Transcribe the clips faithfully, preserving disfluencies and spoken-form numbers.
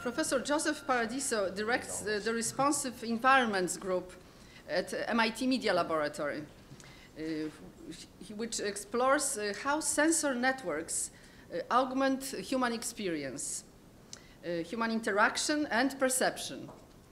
Professor Joseph Paradiso directs uh, the Responsive Environments Group at M I T Media Laboratory, uh, which explores uh, how sensor networks uh, augment human experience, uh, human interaction, and perception.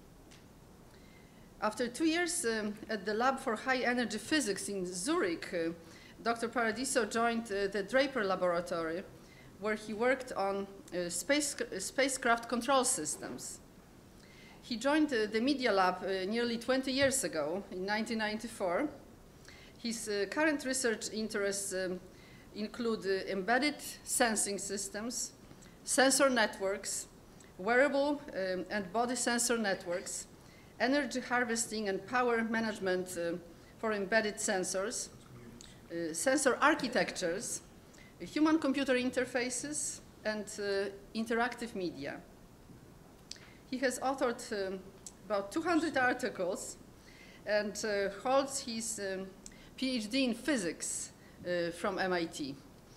After two years um, at the Lab for High Energy Physics in Zurich, uh, Doctor Paradiso joined uh, the Draper Laboratory, where he worked on uh, space, uh, spacecraft control systems. He joined uh, the Media Lab uh, nearly twenty years ago, in nineteen ninety-four. His uh, current research interests um, include uh, embedded sensing systems, sensor networks, wearable um, and body sensor networks, energy harvesting and power management uh, for embedded sensors, uh, sensor architectures, human-computer interfaces, and uh, interactive media. He has authored um, about two hundred articles and uh, holds his um, PhD in physics uh, from M I T.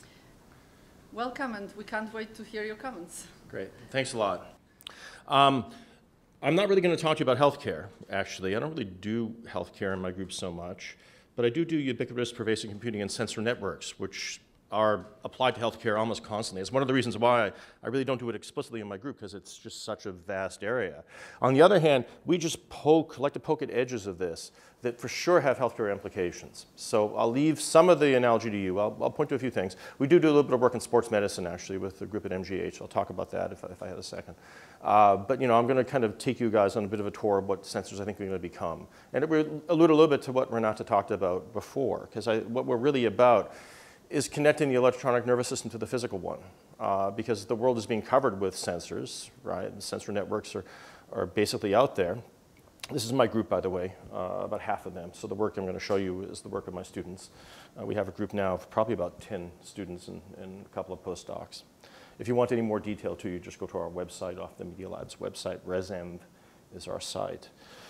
Welcome, and we can't wait to hear your comments. Great. Thanks a lot. Um, I'm not really going to talk to you about healthcare, actually. I don't really do healthcare in my group so much, but I do do ubiquitous pervasive computing and sensor networks, which are applied to healthcare almost constantly. It's one of the reasons why I, I really don't do it explicitly in my group, because it's just such a vast area. On the other hand, we just poke, like to poke at edges of this that for sure have healthcare implications. So I'll leave some of the analogy to you. I'll, I'll point to a few things. We do do a little bit of work in sports medicine, actually, with the group at M G H. I'll talk about that if, if I had a second. Uh, but you know, I'm going to kind of take you guys on a bit of a tour of what sensors I think are going to become. And it will allude a little bit to what Renata talked about before, because what we're really about is connecting the electronic nervous system to the physical one, uh, because the world is being covered with sensors, right? The sensor networks are, are basically out there. This is my group, by the way, uh, about half of them. So the work I'm going to show you is the work of my students. Uh, we have a group now of probably about ten students and, and a couple of postdocs. If you want any more detail too, you just go to our website, off the Media Lab's website. ResEm is our site.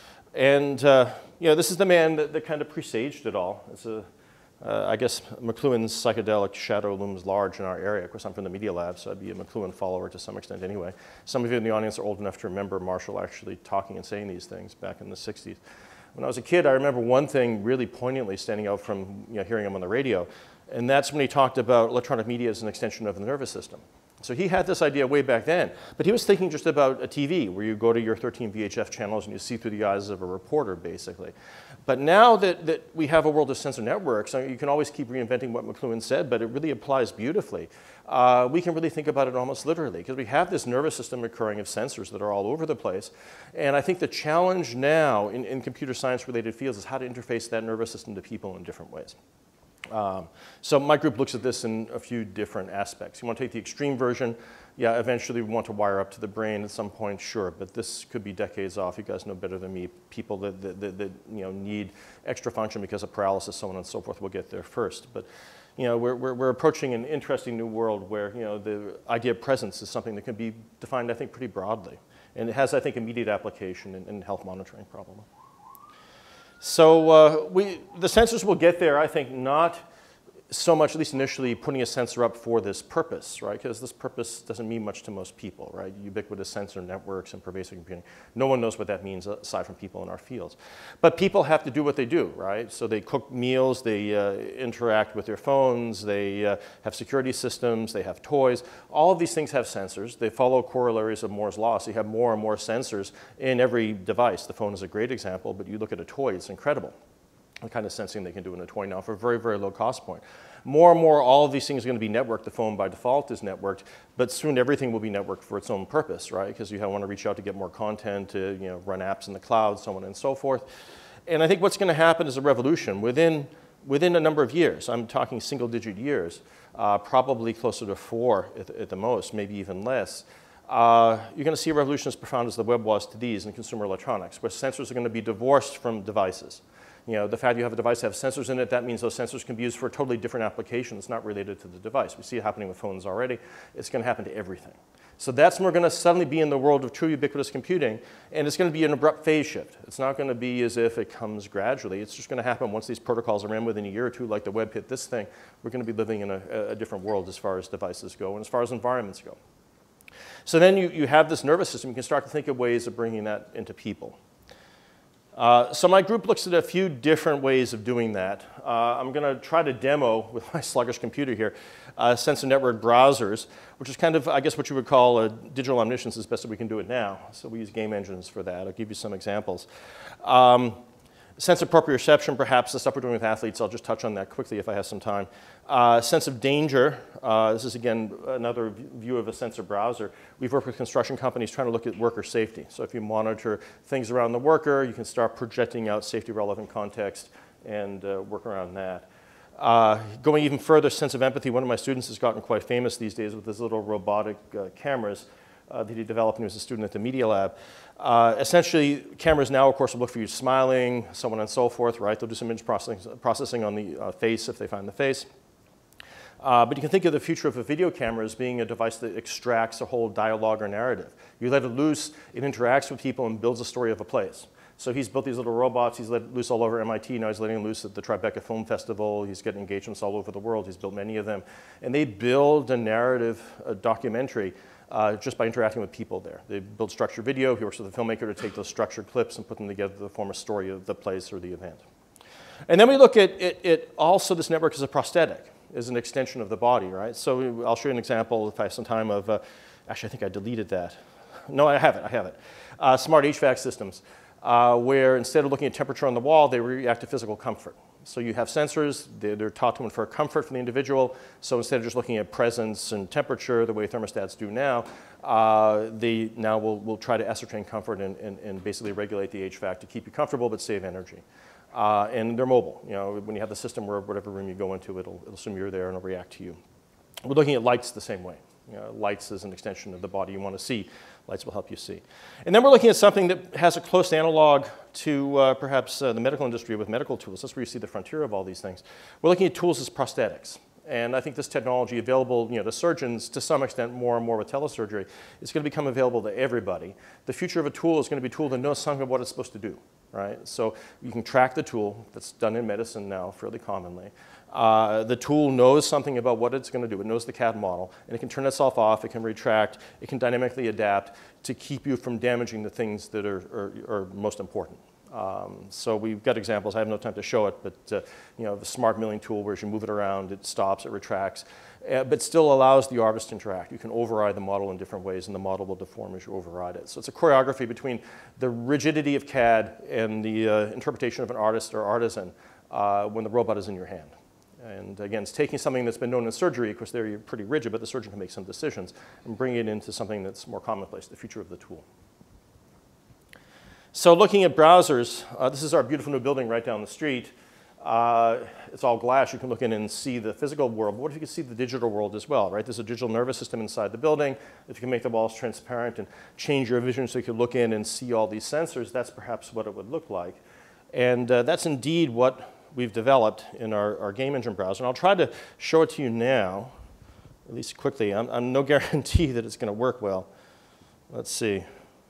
And uh, you know, this is the man that, that kind of presaged it all. It's a Uh, I guess McLuhan's psychedelic shadow looms large in our area. Of course, I'm from the Media Lab, so I'd be a McLuhan follower to some extent anyway. Some of you in the audience are old enough to remember Marshall actually talking and saying these things back in the sixties. When I was a kid, I remember one thing really poignantly standing out from you know, hearing him on the radio, and that's when he talked about electronic media as an extension of the nervous system. So he had this idea way back then, but he was thinking just about a T V where you go to your thirteen V H F channels and you see through the eyes of a reporter, basically. But now that, that we have a world of sensor networks, you can always keep reinventing what McLuhan said, but it really applies beautifully. Uh, we can really think about it almost literally, because we have this nervous system occurring of sensors that are all over the place. And I think the challenge now in, in computer science-related fields is how to interface that nervous system to people in different ways. Um, so my group looks at this in a few different aspects. You want to take the extreme version. Yeah, eventually we want to wire up to the brain at some point, sure, but this could be decades off. You guys know better than me. People that, that, that, that you know, need extra function because of paralysis, so on and so forth, will get there first. But you know, we're, we're, we're approaching an interesting new world where you know, the idea of presence is something that can be defined, I think, pretty broadly. And it has, I think, immediate application in, in health monitoring, probably. So uh, we, the sensors will get there, I think, not so much, at least initially, putting a sensor up for this purpose, right? Because this purpose doesn't mean much to most people, right? Ubiquitous sensor networks and pervasive computing. No one knows what that means aside from people in our fields. But people have to do what they do, right? So they cook meals, they uh, interact with their phones, they uh, have security systems, they have toys. All of these things have sensors. They follow corollaries of Moore's law, so you have more and more sensors in every device. The phone is a great example, but you look at a toy, it's incredible. The kind of sensing they can do in a toy now for a very, very low cost point. More and more, all of these things are going to be networked. The phone by default is networked, but soon everything will be networked for its own purpose, right? Because you want to reach out to get more content, to you know, run apps in the cloud, so on and so forth. And I think what's going to happen is a revolution within, within a number of years. I'm talking single-digit years, uh, probably closer to four at, at the most, maybe even less. Uh, you're going to see a revolution as profound as the web was to these in consumer electronics, where sensors are going to be divorced from devices. You know, the fact you have a device that has sensors in it, that means those sensors can be used for a totally different application that's not related to the device. We see it happening with phones already. It's going to happen to everything. So that's when we're going to suddenly be in the world of true ubiquitous computing, and it's going to be an abrupt phase shift. It's not going to be as if it comes gradually. It's just going to happen once these protocols are in within a year or two, like the web hit this thing. We're going to be living in a, a different world as far as devices go and as far as environments go. So then you, you have this nervous system. You can start to think of ways of bringing that into people. Uh, so my group looks at a few different ways of doing that. Uh, I'm going to try to demo with my sluggish computer here uh, sensor network browsers, which is kind of, I guess, what you would call a digital omniscience as best as we can do it now. So we use game engines for that. I'll give you some examples. Um, sense of proprioception, perhaps, the stuff we're doing with athletes. I'll just touch on that quickly if I have some time. Uh, sense of danger. Uh, this is, again, another view of a sensor browser. We've worked with construction companies trying to look at worker safety. So if you monitor things around the worker, you can start projecting out safety-relevant context and uh, work around that. Uh, going even further, sense of empathy. One of my students has gotten quite famous these days with his little robotic uh, cameras uh, that he developed when he was a student at the Media Lab. Uh, essentially, cameras now, of course, will look for you smiling, so on and so forth, right? They'll do some image processing, processing on the uh, face if they find the face. Uh, but you can think of the future of a video camera as being a device that extracts a whole dialogue or narrative. You let it loose, it interacts with people and builds a story of a place. So he's built these little robots. He's let loose all over M I T. Now he's letting them loose at the Tribeca Film Festival. He's getting engagements all over the world. He's built many of them. And they build a narrative, a documentary, uh, just by interacting with people there. They build structured video. He works with the filmmaker to take those structured clips and put them together to form a story of the place or the event. And then we look at it, it also, this network is a prosthetic, is an extension of the body, right? So I'll show you an example, if I have some time, of, uh, actually, I think I deleted that. No, I have it, I have it. Uh, smart H V A C systems, uh, where instead of looking at temperature on the wall, they react to physical comfort. So you have sensors, they're, they're taught to infer comfort from the individual. So instead of just looking at presence and temperature the way thermostats do now, uh, they now will, will try to ascertain comfort and, and, and basically regulate the H V A C to keep you comfortable but save energy. Uh, and they're mobile. You know, when you have the system where whatever room you go into, it'll, it'll assume you're there and it'll react to you. We're looking at lights the same way. You know, lights is an extension of the body you want to see. Lights will help you see. And then we're looking at something that has a close analog to uh, perhaps uh, the medical industry with medical tools. That's where you see the frontier of all these things. We're looking at tools as prosthetics. And I think this technology available, you know, to surgeons to some extent more and more with telesurgery is going to become available to everybody. The future of a tool is going to be a tool that knows something of what it's supposed to do, right? So you can track the tool. That's done in medicine now fairly commonly. Uh, the tool knows something about what it's going to do. It knows the C A D model, and it can turn itself off. It can retract. It can dynamically adapt to keep you from damaging the things that are, are, are most important. Um, so we've got examples. I have no time to show it, but uh, you know, the smart milling tool, where as you move it around, it stops, it retracts, uh, but still allows the artist to interact. You can override the model in different ways, and the model will deform as you override it. So it's a choreography between the rigidity of C A D and the uh, interpretation of an artist or artisan uh, when the robot is in your hand. And again, it's taking something that's been known in surgery, of course, there you're pretty rigid, but the surgeon can make some decisions, and bringing it into something that's more commonplace, the future of the tool. So looking at browsers, uh, this is our beautiful new building right down the street. Uh, it's all glass. You can look in and see the physical world. But what if you could see the digital world as well, right? There's a digital nervous system inside the building. If you can make the walls transparent and change your vision so you can look in and see all these sensors, that's perhaps what it would look like. And uh, that's indeed what we've developed in our, our game engine browser. And I'll try to show it to you now, at least quickly. I'm, I'm no guarantee that it's going to work well. Let's see.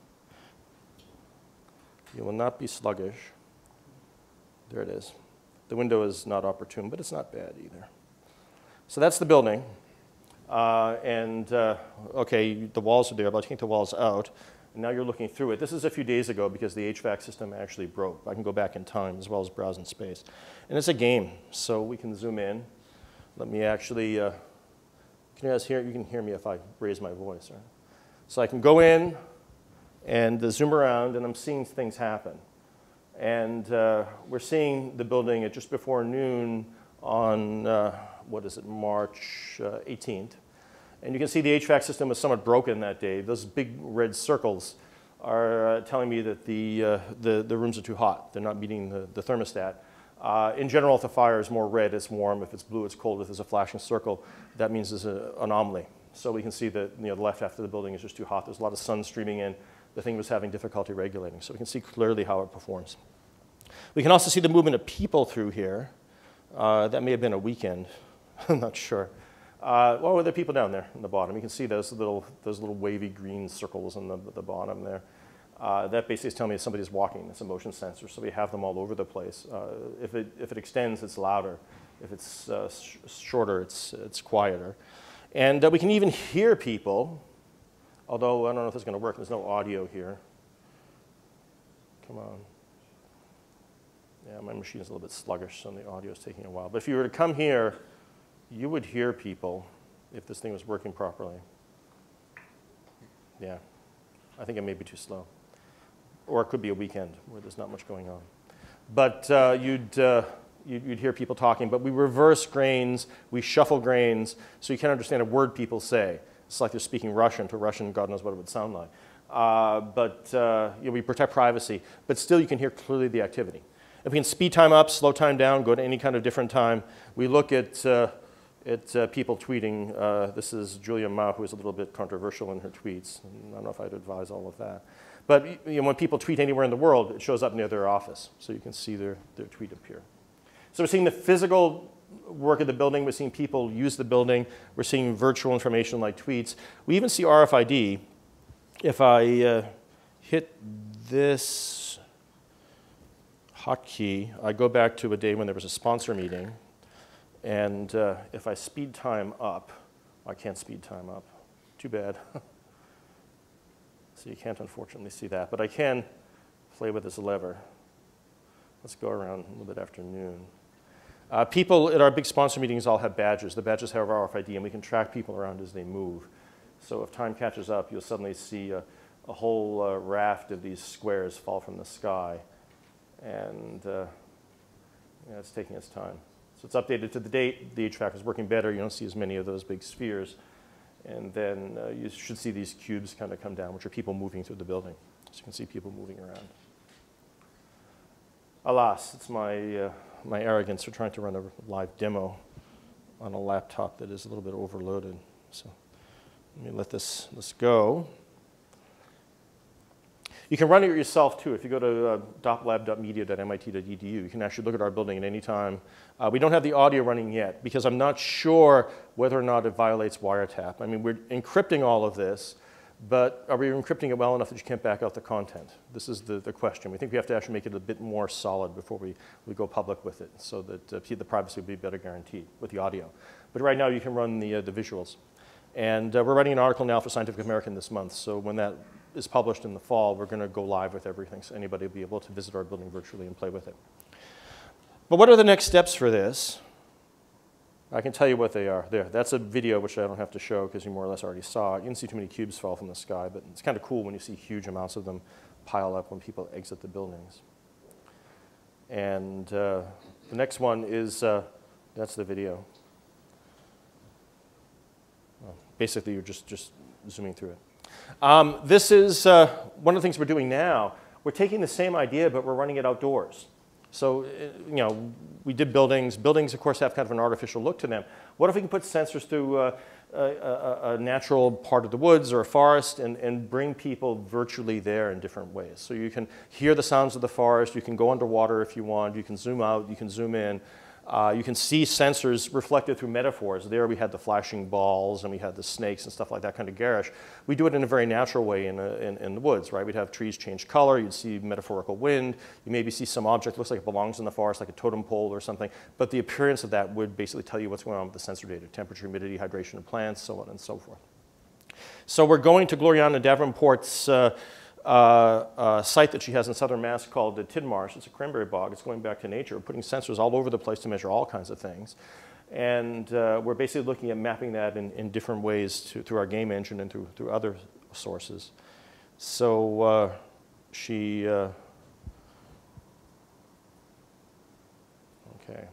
You will not be sluggish. There it is. The window is not opportune, but it's not bad either. So that's the building. Uh, and, uh, OK, the walls are there, but I take the walls out. And now you're looking through it. This is a few days ago because the H V A C system actually broke. I can go back in time as well as browse in space. And it's a game, so we can zoom in. Let me actually, uh, can you guys hear? You can hear me if I raise my voice, right? So I can go in and uh, zoom around, and I'm seeing things happen. And uh, we're seeing the building at just before noon on, uh, what is it, March uh, eighteenth. And you can see the H V A C system was somewhat broken that day. Those big red circles are uh, telling me that the, uh, the, the rooms are too hot. They're not meeting the, the thermostat. Uh, in general, if the fire is more red, it's warm. If it's blue, it's cold. If there's a flashing circle, that means there's an anomaly. So we can see that, you know, the left half of the building is just too hot. There's a lot of sun streaming in. The thing was having difficulty regulating. So we can see clearly how it performs. We can also see the movement of people through here. Uh, that may have been a weekend. I'm not sure. Uh, well, there are people down there in the bottom. You can see those little, those little wavy green circles in the, the bottom there. Uh, that basically is telling me somebody's walking. It's a motion sensor, so we have them all over the place. Uh, if, it, if it extends, it's louder. If it's uh, sh shorter, it's, it's quieter. And uh, we can even hear people Although I don't know if it's going to work. There's no audio here. Come on. Yeah, my machine's a little bit sluggish, so the audio is taking a while. But if you were to come here, you would hear people if this thing was working properly. Yeah, I think it may be too slow. Or it could be a weekend where there's not much going on. But uh, you'd, uh, you'd, you'd hear people talking. But we reverse grains, we shuffle grains, so you can't understand a word people say. It's like they're speaking Russian to a Russian, God knows what it would sound like. Uh, but uh, you know, we protect privacy, but still you can hear clearly the activity. If we can speed time up, slow time down, go to any kind of different time, we look at, uh, at uh, people tweeting. Uh, this is Julia Ma, who is a little bit controversial in her tweets. I don't know if I'd advise all of that. But you know, when people tweet anywhere in the world, it shows up near their office, so you can see their, their tweet appear. So we're seeing the physical work of the building. We're seeing people use the building. We're seeing virtual information like tweets. We even see R F I D. If I uh, hit this hotkey, I go back to a day when there was a sponsor meeting. And uh, if I speed time up, I can't speed time up. Too bad. So you can't unfortunately see that. But I can play with this lever. Let's go around a little bit after noon. Uh, people at our big sponsor meetings all have badges. The badges have R F I D, and we can track people around as they move. So if time catches up, you'll suddenly see a, a whole uh, raft of these squares fall from the sky. And uh, yeah, it's taking its time. So it's updated to the date. The H V A C is working better. You don't see as many of those big spheres. And then uh, you should see these cubes kind of come down, which are people moving through the building. So you can see people moving around. Alas, it's my, uh, my arrogance for trying to run a live demo on a laptop that is a little bit overloaded. So let me let this, this go. You can run it yourself, too. If you go to uh, doplab dot media dot M I T dot E D U, you can actually look at our building at any time. Uh, we don't have the audio running yet because I'm not sure whether or not it violates wiretap. I mean, we're encrypting all of this, but are we encrypting it well enough that you can't back out the content? This is the, the question. We think we have to actually make it a bit more solid before we, we go public with it so that uh, the privacy will be better guaranteed with the audio. But right now, you can run the, uh, the visuals. And uh, we're writing an article now for Scientific American this month, so when that is published in the fall, we're going to go live with everything, so anybody will be able to visit our building virtually and play with it. But what are the next steps for this? I can tell you what they are. There, that's a video which I don't have to show because you more or less already saw it. You didn't see too many cubes fall from the sky, but it's kind of cool when you see huge amounts of them pile up when people exit the buildings. And uh, the next one is, uh, that's the video. Well, basically, you're just, just zooming through it. Um, this is uh, one of the things we're doing now. We're taking the same idea, but we're running it outdoors. So, you know, we did buildings. Buildings, of course, have kind of an artificial look to them. What if we can put sensors through uh, a, a, a natural part of the woods or a forest and, and bring people virtually there in different ways? So you can hear the sounds of the forest. You can go underwater if you want. You can zoom out. You can zoom in. Uh, you can see sensors reflected through metaphors. There we had the flashing balls and we had the snakes and stuff like that, kind of garish. We do it in a very natural way in, a, in, in the woods, right? We'd have trees change color. You'd see metaphorical wind. You maybe see some object that looks like it belongs in the forest, like a totem pole or something. But the appearance of that would basically tell you what's going on with the sensor data, temperature, humidity, hydration of plants, so on and so forth. So we're going to Gloriana Davenport's uh, Uh, a site that she has in southern Mass called the Tidmarsh. It's a cranberry bog. It's going back to nature. We're putting sensors all over the place to measure all kinds of things. And uh, we're basically looking at mapping that in, in different ways to, through our game engine and through, through other sources. So uh, she, uh, okay.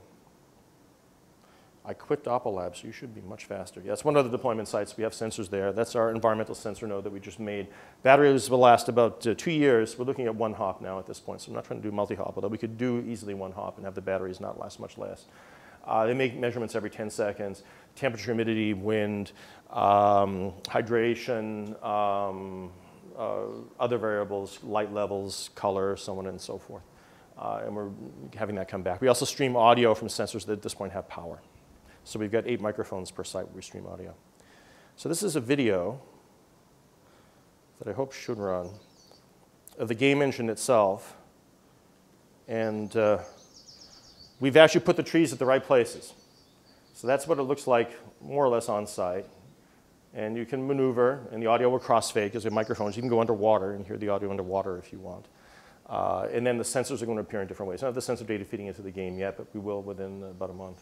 I quit Doppelab, so you should be much faster. Yeah, that's one of the deployment sites. We have sensors there. That's our environmental sensor node that we just made. Batteries will last about uh, two years. We're looking at one hop now at this point, so I'm not trying to do multi-hop, although we could do easily one hop and have the batteries not last much less. Uh, they make measurements every ten seconds. Temperature, humidity, wind, um, hydration, um, uh, other variables, light levels, color, so on and so forth. Uh, and we're having that come back. We also stream audio from sensors that at this point have power. So we've got eight microphones per site where we stream audio. So this is a video that I hope should run of the game engine itself. And uh, we've actually put the trees at the right places. So that's what it looks like more or less on site. And you can maneuver, and the audio will crossfade because we have microphones. You can go underwater and hear the audio underwater if you want. Uh, and then the sensors are going to appear in different ways. I don't have the sensor data feeding into the game yet, but we will within about a month.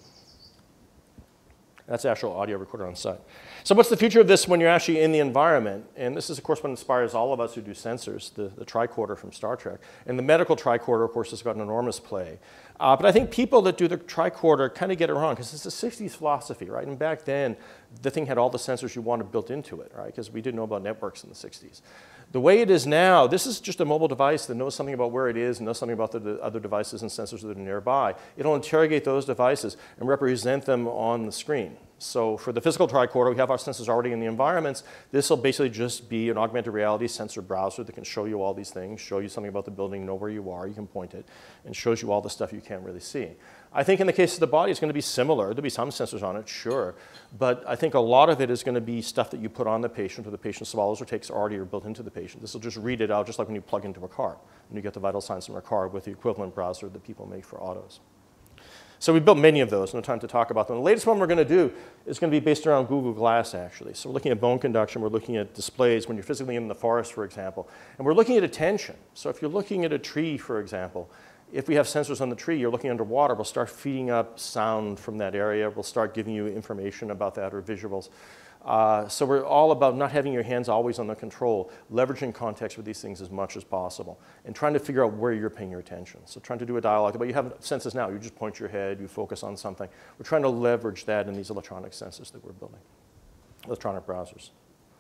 That's the actual audio recorder on site. So what's the future of this when you're actually in the environment? And this is, of course, what inspires all of us who do sensors, the, the tricorder from Star Trek. And the medical tricorder, of course, has got an enormous play. Uh, but I think people that do the tricorder kind of get it wrong, because it's a sixties philosophy, right? And back then, the thing had all the sensors you wanted built into it, right? Because we didn't know about networks in the sixties. The way it is now, this is just a mobile device that knows something about where it is and knows something about the, the other devices and sensors that are nearby. It'll interrogate those devices and represent them on the screen. So for the physical tricorder, we have our sensors already in the environments. This will basically just be an augmented reality sensor browser that can show you all these things, show you something about the building, know where you are, you can point it, and shows you all the stuff you can't really see. I think in the case of the body, it's going to be similar. There'll be some sensors on it, sure. But I think a lot of it is going to be stuff that you put on the patient or the patient swallows or takes already or built into the patient. This will just read it out just like when you plug into a car. And you get the vital signs from a car with the equivalent browser that people make for autos. So we built many of those. No time to talk about them. The latest one we're going to do is going to be based around Google Glass, actually. So we're looking at bone conduction. We're looking at displays when you're physically in the forest, for example. And we're looking at attention. So if you're looking at a tree, for example, if we have sensors on the tree, you're looking underwater, we'll start feeding up sound from that area. We'll start giving you information about that or visuals. Uh, so we're all about not having your hands always on the control, leveraging context with these things as much as possible, and trying to figure out where you're paying your attention. So trying to do a dialogue, but you have senses now. You just point your head, you focus on something. We're trying to leverage that in these electronic sensors that we're building, electronic browsers.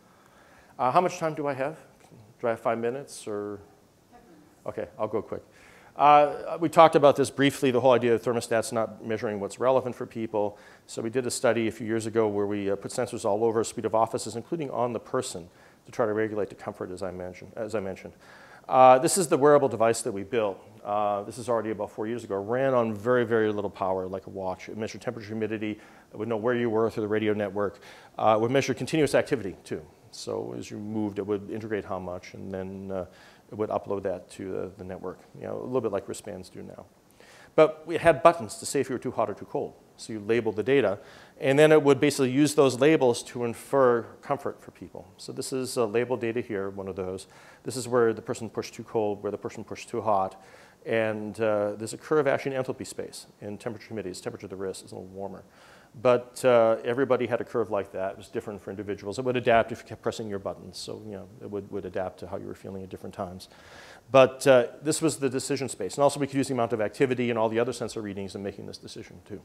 Uh, how much time do I have? Do I have five minutes or? Okay, I'll go quick. Uh, we talked about this briefly, the whole idea of thermostats not measuring what's relevant for people. So we did a study a few years ago where we uh, put sensors all over a suite of offices, including on the person, to try to regulate the comfort, as I mentioned. As I mentioned. Uh, this is the wearable device that we built. Uh, this is already about four years ago. It ran on very, very little power, like a watch. It measured temperature, humidity. It would know where you were through the radio network. Uh, it would measure continuous activity, too. So as you moved, it would integrate how much, and then uh, it would upload that to the, the network, you know, a little bit like wristbands do now. But we had buttons to say if you were too hot or too cold. So you labeled the data, and then it would basically use those labels to infer comfort for people. So this is uh, labeled data here, one of those. This is where the person pushed too cold, where the person pushed too hot. And uh, there's a curve actually in enthalpy space in temperature humidity. It's temperature of the wrist is a little warmer. But uh, everybody had a curve like that. It was different for individuals. It would adapt if you kept pressing your buttons. So you know, it would, would adapt to how you were feeling at different times. But uh, this was the decision space. And also we could use the amount of activity and all the other sensor readings in making this decision too.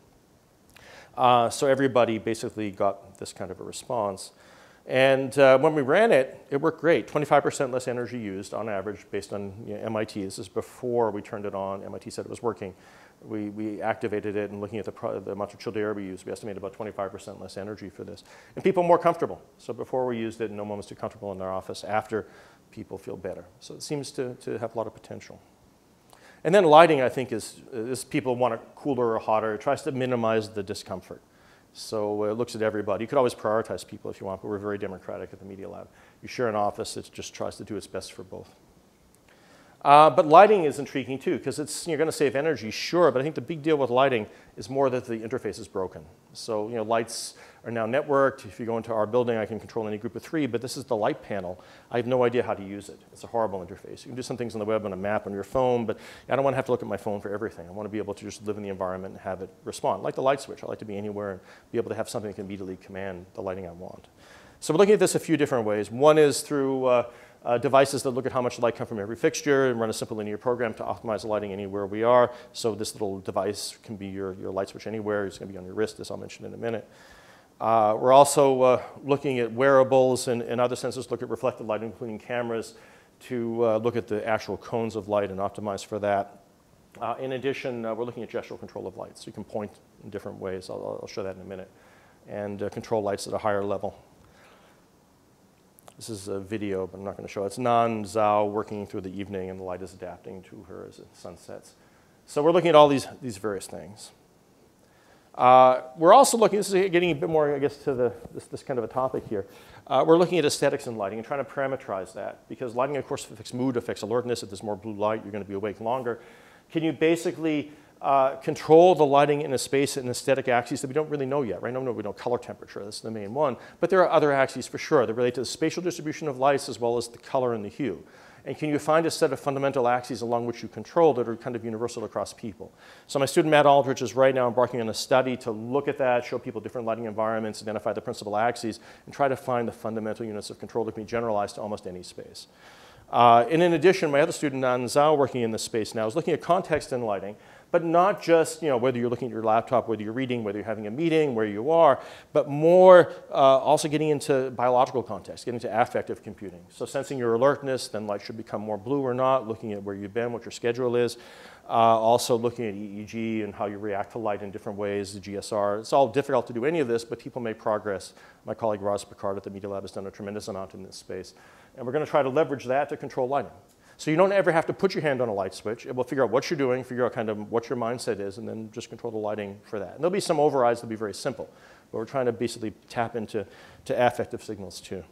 Uh, so everybody basically got this kind of a response. And uh, when we ran it, it worked great. twenty-five percent less energy used on average based on you know, M I T. This is before we turned it on. M I T said it was working. We, we activated it, and looking at the, pro the amount of chilled air we used, we estimated about twenty-five percent less energy for this. And people more comfortable. So before we used it, no one was too comfortable in their office. After, people feel better. So it seems to, to have a lot of potential. And then lighting, I think, is, is people want it cooler or hotter. It tries to minimize the discomfort. So it looks at everybody. You could always prioritize people if you want, but we're very democratic at the Media Lab. You share an office, it just tries to do its best for both. Uh, but lighting is intriguing too, because it's, you're going to save energy, sure, but I think the big deal with lighting is more that the interface is broken. So you know, lights are now networked. If you go into our building, I can control any group of three, but this is the light panel. I have no idea how to use it. It's a horrible interface. You can do some things on the web on a map on your phone, but I don't want to have to look at my phone for everything. I want to be able to just live in the environment and have it respond. Like the light switch, I like to be anywhere and be able to have something that can immediately command the lighting I want. So we're looking at this a few different ways. One is through uh, Uh, devices that look at how much light comes from every fixture and run a simple linear program to optimize the lighting anywhere we are. So this little device can be your, your light switch anywhere. It's going to be on your wrist, as I'll mention in a minute. Uh, we're also uh, looking at wearables and, and other sensors, look at reflected light, including cameras, to uh, look at the actual cones of light and optimize for that. Uh, in addition, uh, we're looking at gestural control of light. So you can point in different ways. I'll, I'll show that in a minute. And uh, control lights at a higher level. This is a video, but I'm not going to show it. It's Nan Zhao working through the evening, and the light is adapting to her as the sun sets. So we're looking at all these, these various things. Uh, we're also looking, this is getting a bit more, I guess, to the, this, this kind of a topic here. Uh, we're looking at aesthetics in lighting and trying to parameterize that, because lighting, of course, affects mood, affects alertness. If there's more blue light, you're going to be awake longer. Can you basically uh, control the lighting in a space and aesthetic axes that we don't really know yet, right? No, no, we know color temperature, that's the main one. But there are other axes for sure that relate to the spatial distribution of lights as well as the color and the hue. And can you find a set of fundamental axes along which you control that are kind of universal across people? So my student Matt Aldrich is right now embarking on a study to look at that, show people different lighting environments, identify the principal axes, and try to find the fundamental units of control that can be generalized to almost any space. Uh, and in addition, my other student, Nan Zhao, working in this space now, is looking at context and lighting, but not just, you know, whether you're looking at your laptop, whether you're reading, whether you're having a meeting, where you are, but more uh, also getting into biological context, getting into affective computing. So sensing your alertness, then light should become more blue or not, looking at where you've been, what your schedule is. Uh, also looking at E E G and how you react to light in different ways, the G S R. It's all difficult to do any of this, but people make progress. My colleague Roz Picard at the Media Lab has done a tremendous amount in this space. And we're going to try to leverage that to control lighting. So you don't ever have to put your hand on a light switch. It will figure out what you're doing, figure out kind of what your mindset is, and then just control the lighting for that. And there'll be some overrides that'll be very simple, but we're trying to basically tap into to affective signals too.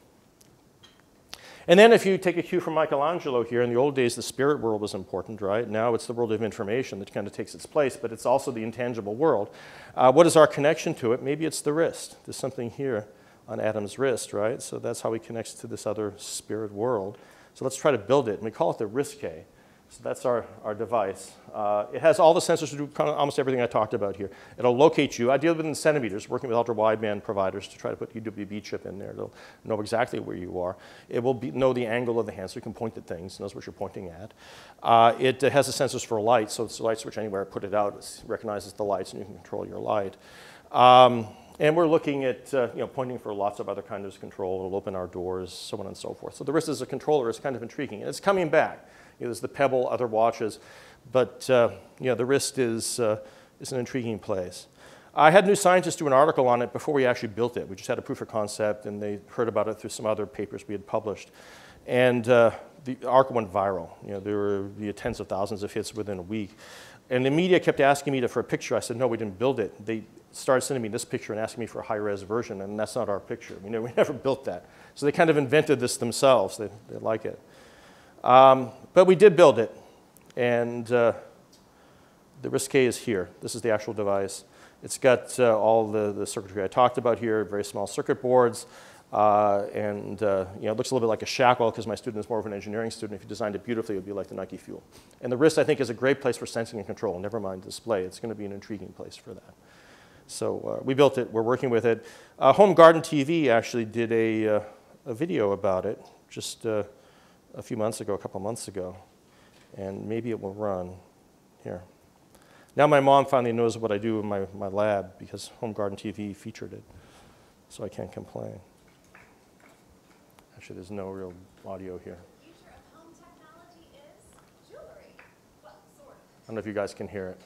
And then if you take a cue from Michelangelo here, in the old days the spirit world was important, right? Now it's the world of information that kind of takes its place, but it's also the intangible world. Uh, what is our connection to it? Maybe it's the wrist. There's something here on Adam's wrist, right? So that's how he connects to this other spirit world. So let's try to build it, and we call it the wrist-K. So that's our, our device. Uh, it has all the sensors to do kind of almost everything I talked about here. It'll locate you. I deal within centimeters, working with ultra-wideband providers to try to put U W B chip in there. It'll know exactly where you are. It will be, know the angle of the hand, so you can point at things, knows what you're pointing at. Uh, it uh, has the sensors for light, so it's a light switch anywhere, put it out, it recognizes the lights, and you can control your light. Um, And we're looking at uh, you know, pointing for lots of other kinds of control. It'll open our doors, so on and so forth. So the wrist as a controller is kind of intriguing. And it's coming back. You know, there's the Pebble, other watches. But uh, you know, the wrist is, uh, is an intriguing place. I had New Scientist do an article on it before we actually built it. We just had a proof of concept, and they heard about it through some other papers we had published. And uh, the article went viral. You know, there were you know, tens of thousands of hits within a week. And the media kept asking me to, for a picture. I said, no, we didn't build it. They started sending me this picture and asking me for a high-res version, and that's not our picture. We never, we never built that. So they kind of invented this themselves. They, they like it. Um, but we did build it, and uh, the wrist-K is here. This is the actual device. It's got uh, all the, the circuitry I talked about here, very small circuit boards, uh, and uh, you know, it looks a little bit like a shackle because my student is more of an engineering student. If you designed it beautifully, it would be like the Nike Fuel. And the wrist, I think, is a great place for sensing and control, never mind display. It's going to be an intriguing place for that. So uh, we built it. We're working with it. Uh, Home Garden T V actually did a, uh, a video about it just uh, a few months ago, a couple months ago. And maybe it will run here. Now my mom finally knows what I do in my, my lab because Home Garden T V featured it. So I can't complain. Actually, there's no real audio here. The future of home technology is jewelry. Well, sort of. I don't know if you guys can hear it.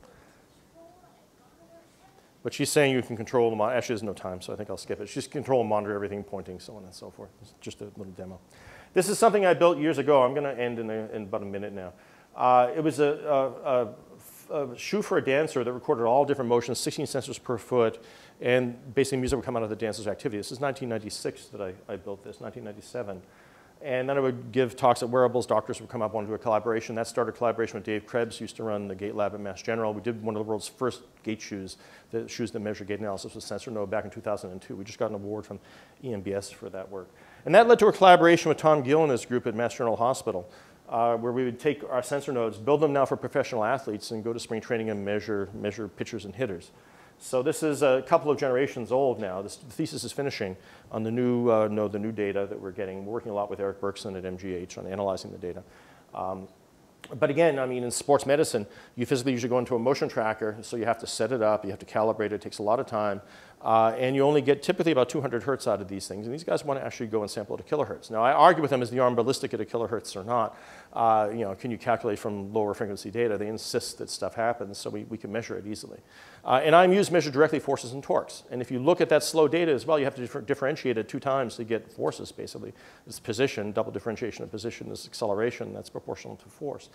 But she's saying you can control the monitor. Actually, there's no time, so I think I'll skip it. She's control and monitor everything, pointing, so on and so forth. It's just a little demo. This is something I built years ago. I'm going to end in, a, in about a minute now. Uh, it was a, a, a, a shoe for a dancer that recorded all different motions, sixteen sensors per foot, and basically music would come out of the dancer's activity. This is nineteen ninety-six that I, I built this, nineteen ninety-seven. And then I would give talks at wearables. Doctors would come up, want to do a collaboration. That started a collaboration with Dave Krebs, who used to run the gait lab at Mass General. We did one of the world's first gait shoes, the shoes that measure gait analysis with sensor node back in two thousand two. We just got an award from E M B S for that work. And that led to a collaboration with Tom Gill and his group at Mass General Hospital, uh, where we would take our sensor nodes, build them now for professional athletes, and go to spring training and measure, measure pitchers and hitters. So this is a couple of generations old now. This, the thesis is finishing on the new uh, node, the new data that we're getting. We're working a lot with Eric Berkson at M G H on analyzing the data. Um, but again, I mean, in sports medicine, you physically usually go into a motion tracker, so you have to set it up, you have to calibrate it, it takes a lot of time, uh, and you only get typically about two hundred hertz out of these things, and these guys want to actually go and sample at a kilohertz. Now, I argue with them, is the arm ballistic at a kilohertz or not? Uh, you know, can you calculate from lower frequency data? They insist that stuff happens, so we, we can measure it easily. Uh, and I M Us measure directly forces and torques, and if you look at that slow data as well, you have to differ differentiate it two times to get forces, basically. It's position, double differentiation of position is acceleration, that's proportional to force.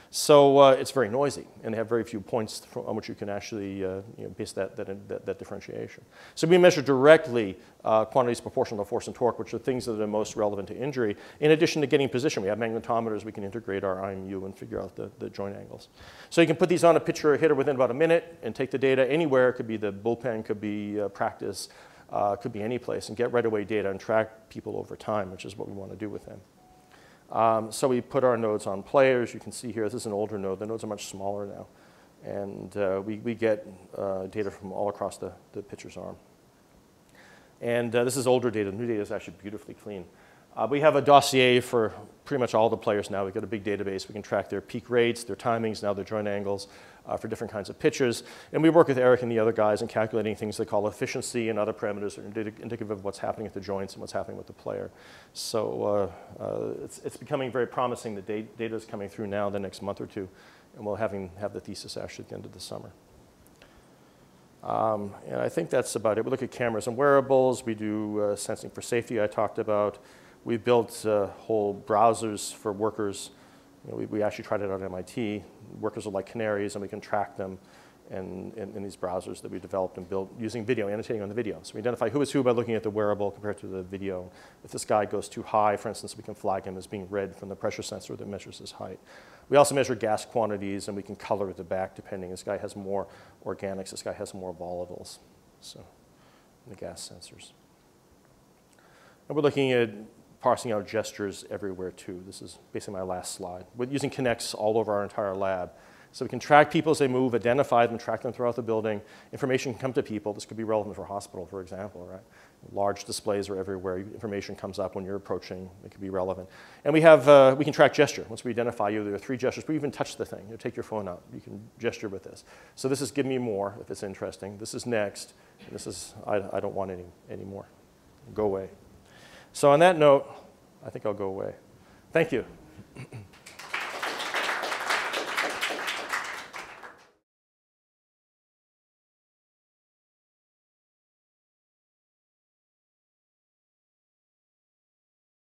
So uh, it's very noisy, and they have very few points from, on which you can actually uh, you know, base that, that, that, that differentiation. So we measure directly uh, quantities proportional to force and torque, which are things that are most relevant to injury. In addition to getting position, we have magnetometers. We can integrate our I M U and figure out the, the joint angles. So you can put these on a pitcher or hitter within about a minute and take the data anywhere. It could be the bullpen, could be uh, practice, uh, could be any place, and get right-away data and track people over time, which is what we want to do with them. Um, so we put our nodes on players. You can see here, this is an older node. The nodes are much smaller now. And uh, we, we get uh, data from all across the, the pitcher's arm. And uh, this is older data. The new data is actually beautifully clean. Uh, we have a dossier for pretty much all the players now. We've got a big database. We can track their peak rates, their timings, now their joint angles uh, for different kinds of pitches. And we work with Eric and the other guys in calculating things they call efficiency and other parameters that are indicative of what's happening at the joints and what's happening with the player. So uh, uh, it's, it's becoming very promising. The da data is coming through now the next month or two, and we'll having, have the thesis actually at the end of the summer. Um, and I think that's about it. We look at cameras and wearables. We do uh, sensing for safety I talked about. We built uh, whole browsers for workers. You know, we, we actually tried it out at M I T. Workers are like canaries, and we can track them in, in, in these browsers that we developed and built using video, annotating on the video. So we identify who is who by looking at the wearable compared to the video. If this guy goes too high, for instance, we can flag him as being red from the pressure sensor that measures his height. We also measure gas quantities, and we can color the back depending. This guy has more organics. This guy has more volatiles. So the gas sensors. And we're looking at parsing out gestures everywhere too. This is basically my last slide. We're using Kinects all over our entire lab. So we can track people as they move, identify them, track them throughout the building. Information can come to people. This could be relevant for a hospital, for example, right? Large displays are everywhere. Information comes up when you're approaching. It could be relevant. And we have, uh, we can track gesture. Once we identify you, there are three gestures. We even touch the thing. You take your phone out. You can gesture with this. So this is give me more, if it's interesting. This is next. And this is I, I don't want any, any more. Go away. So on that note, I think I'll go away. Thank you.